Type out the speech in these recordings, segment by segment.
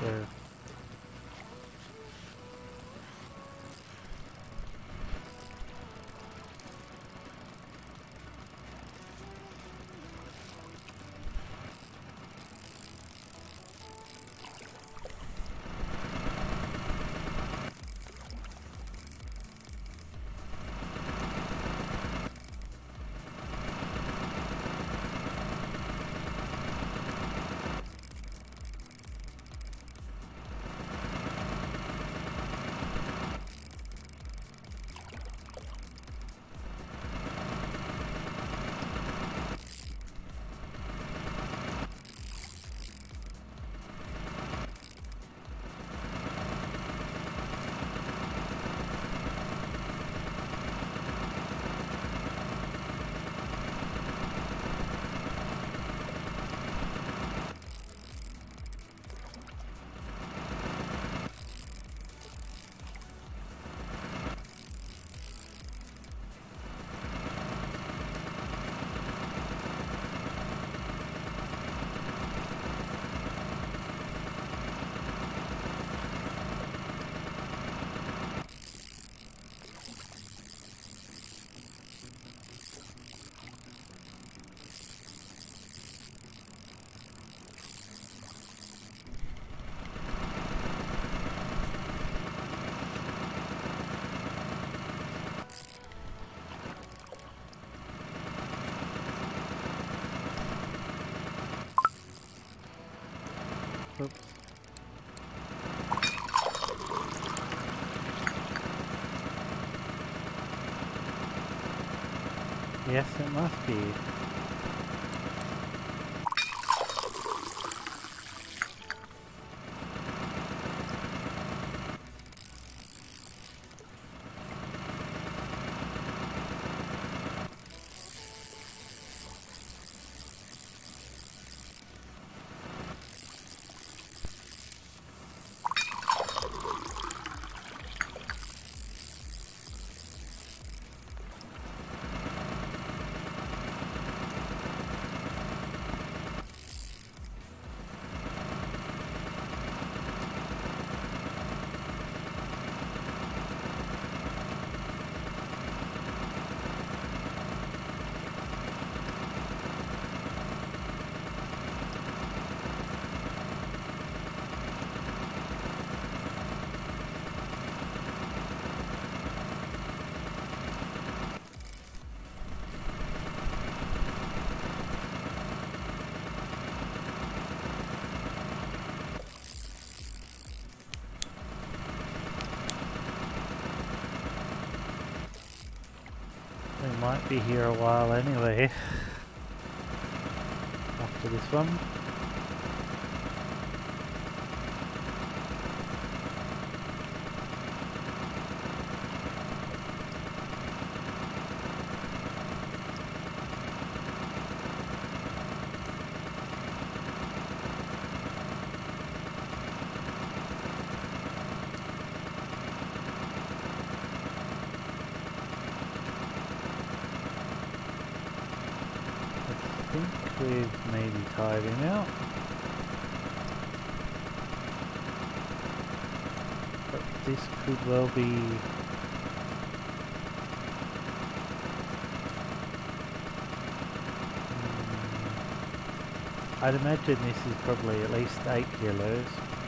so... Oops. Yes, it must be. We might be here a while anyway, after this one. I think we've maybe tied him out. But this could well be... I'd imagine this is probably at least 8 kilos.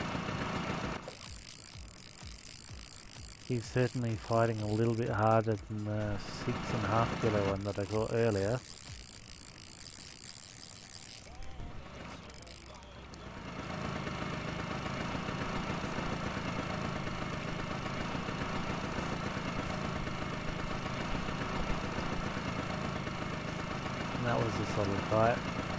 He's certainly fighting a little bit harder than the 6.5 kilo one that I got earlier. And that was a solid fight.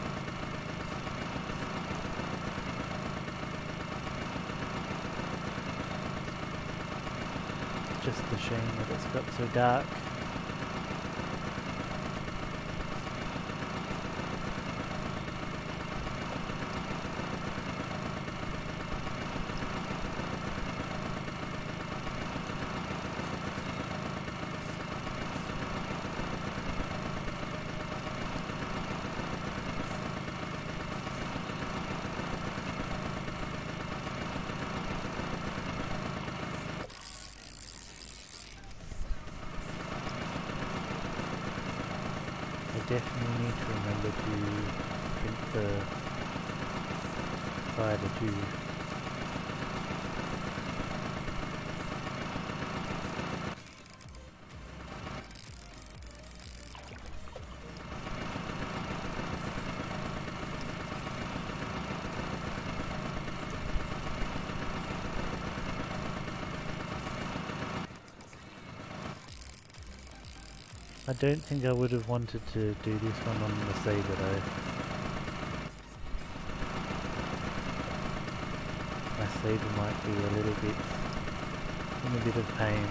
Just a shame that it's got so dark. definitely need to remember to drink the cider juice. I don't think I would have wanted to do this one on the saber though. My saber might be a little bit in a bit of pain.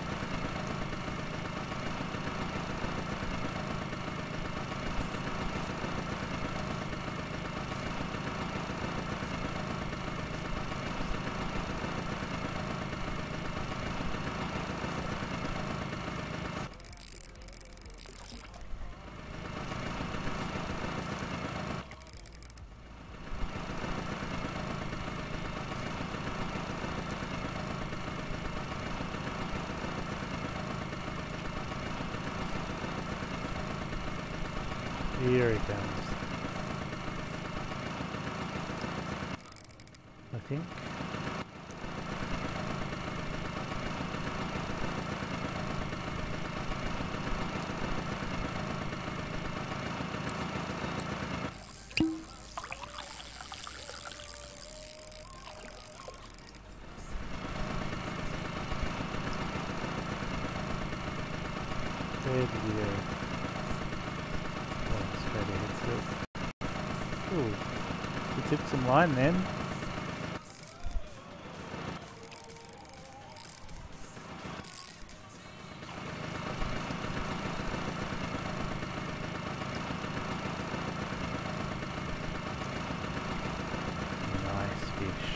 Here he comes. I think. Where did he go? Oh, straight ahead still. Ooh, he took some line then. Nice fish.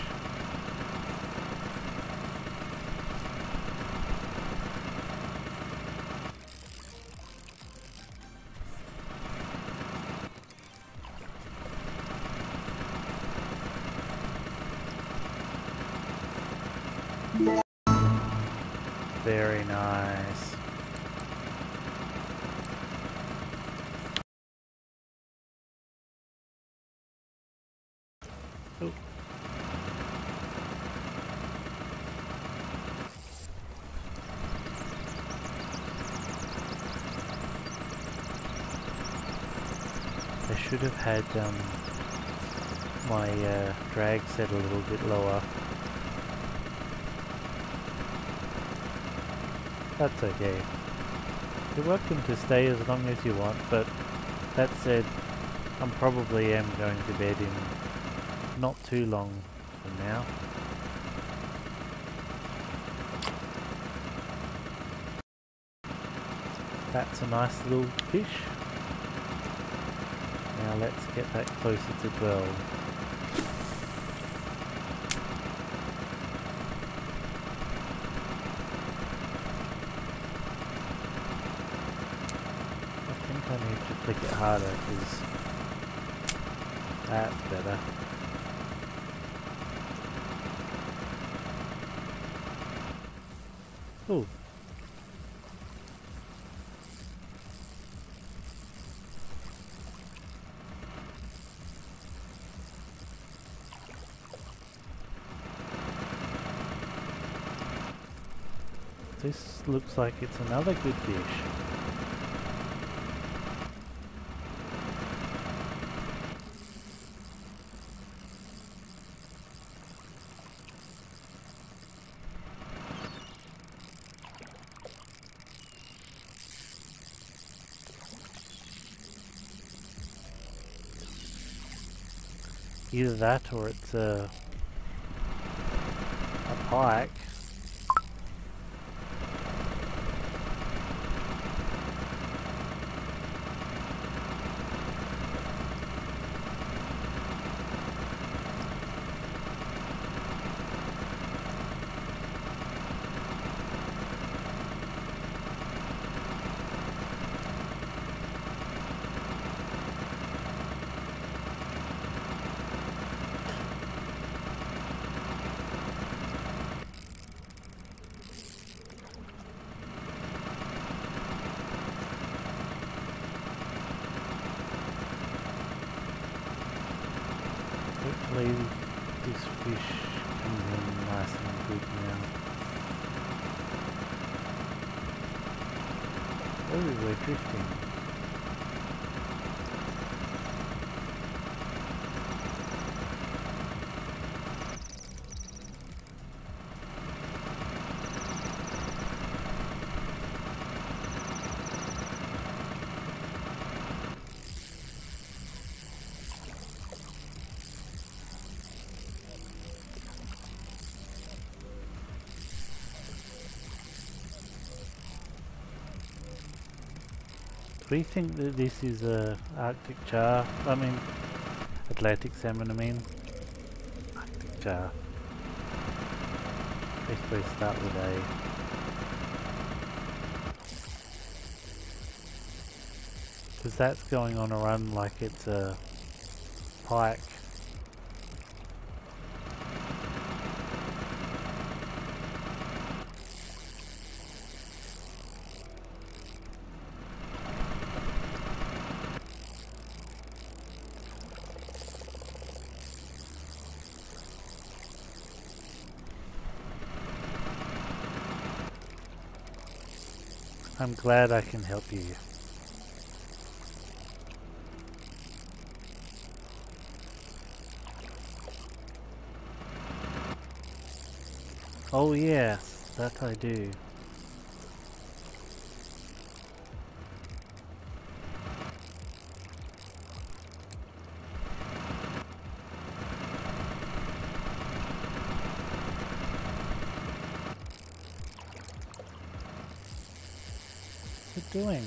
Very nice. Oh. I should have had my drag set a little bit lower. That's okay. You're welcome to stay as long as you want, but that said, I probably am going to bed in not too long from now. That's a nice little fish. Now let's get that closer to 12. I need to flick it harder because that's better. Ooh. This looks like it's another good fish. Either that or it's a pike. fish comes in nice and good now. Oh, we're drifting. Do we think that this is a Arctic char? I mean, Atlantic salmon, I mean. Arctic char. I suppose start with A. Because that's going on a run like it's a pike. I'm glad I can help you. Oh yes, that I do. What's it doing?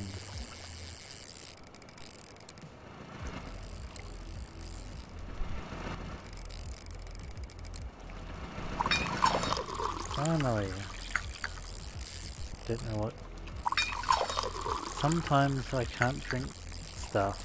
Finally. Don't know what. Sometimes I can't drink stuff.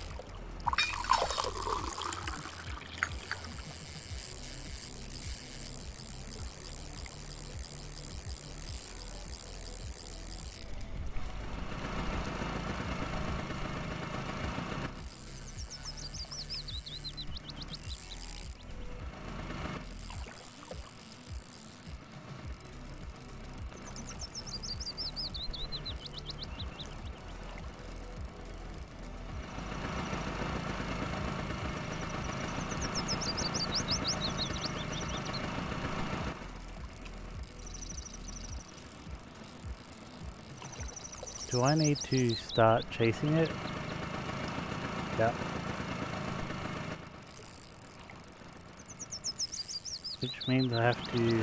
Do I need to start chasing it? Yeah. Which means I have to...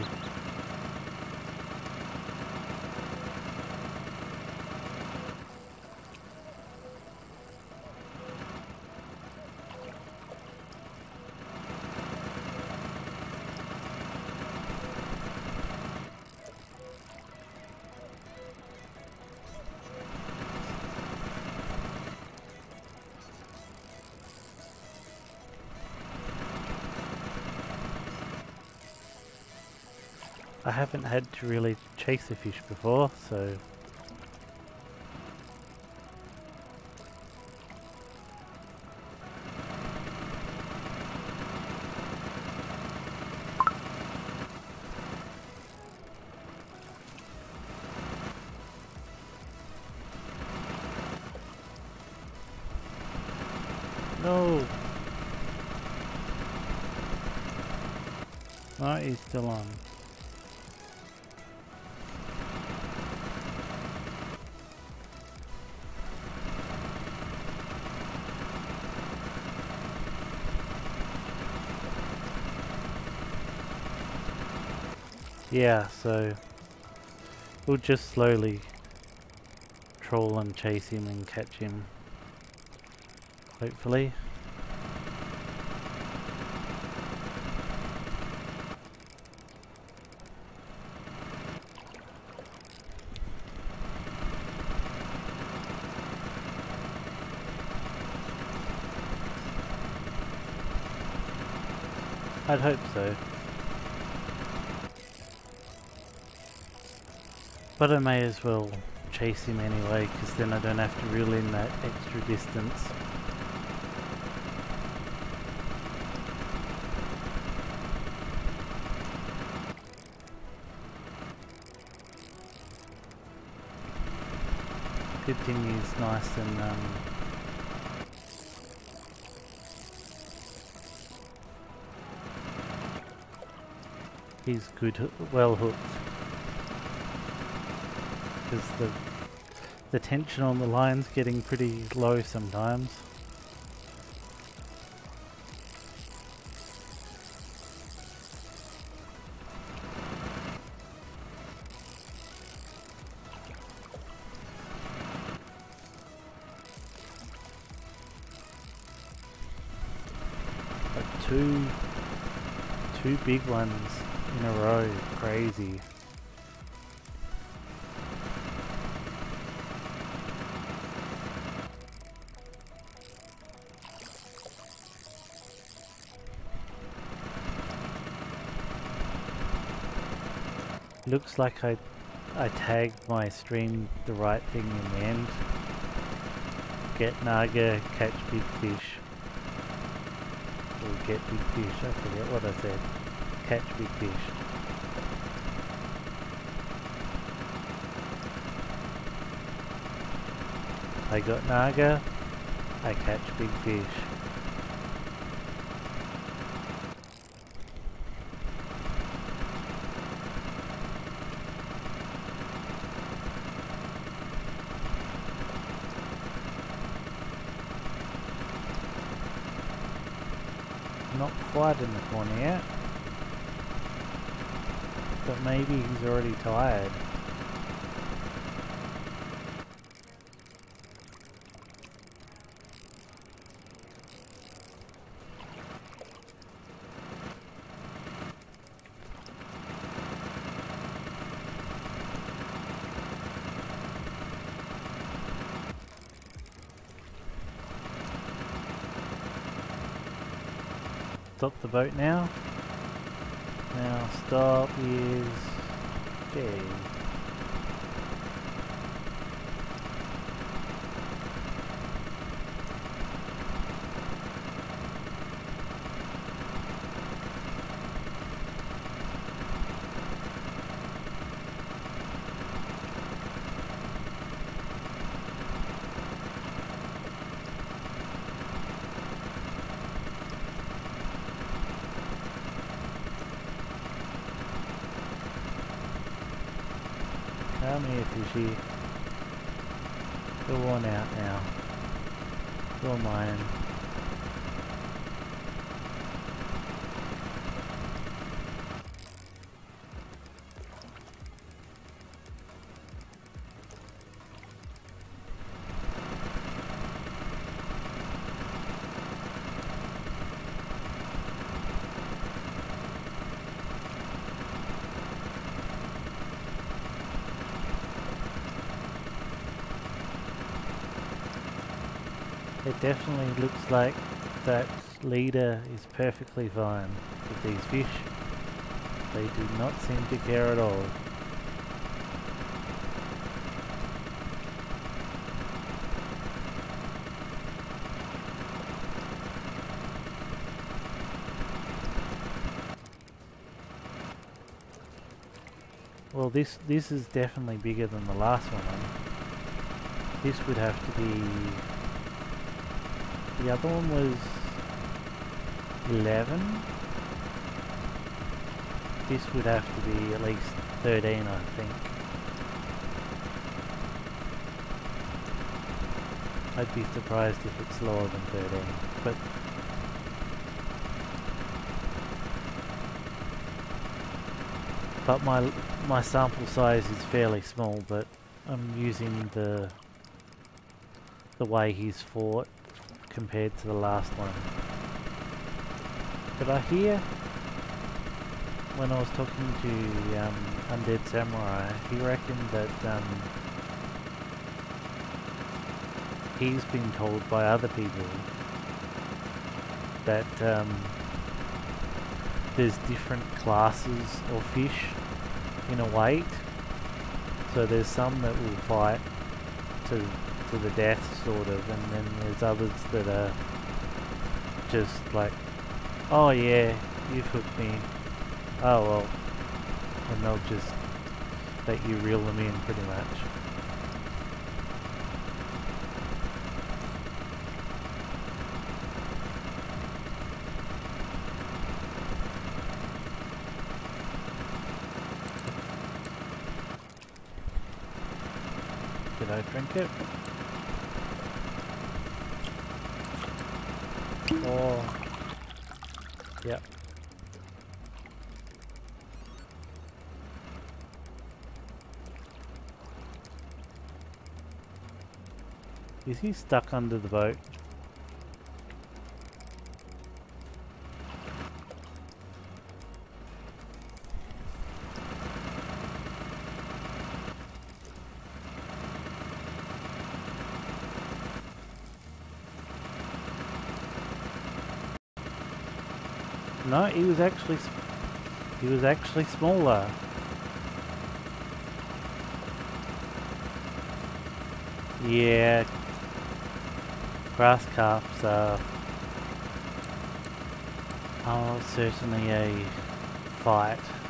I haven't had to really chase a fish before, so... No! Oh, he's still on. Yeah, so we'll just slowly troll and chase him and catch him, hopefully. I'd hope so. But I may as well chase him anyway, because then I don't have to reel in that extra distance. continues nice and he's good, well hooked. Because the tension on the line's getting pretty low sometimes. But two big ones in a row, crazy. Looks like I tagged my stream the right thing in the end. Get naga, catch big fish. Or get big fish, I forget what I said. Catch big fish. I got naga, I catch big fish. Not quite in the corner yet, but maybe he's already tired. Stop the boat now. Now stop is okay. Come here, fishy. Go on out now. You're mine. It definitely looks like that leader is perfectly fine with these fish. They do not seem to care at all. Well, this is definitely bigger than the last one. This would have to be... The other one was 11. This would have to be at least 13, I think. I'd be surprised if it's lower than 13. But my sample size is fairly small, but I'm using the way he's fought compared to the last one. But I hear, when I was talking to Undead Samurai, he reckoned that he's been told by other people that there's different classes of fish in a weight. So there's some that will fight to the death, sort of, and then there's others that are just like, oh yeah, you've hooked me, oh well, and they'll just let you reel them in pretty much. Did I drink it? Oh. Yep. Is he stuck under the boat? No, he was actually smaller. Yeah, grass carps are certainly a fight.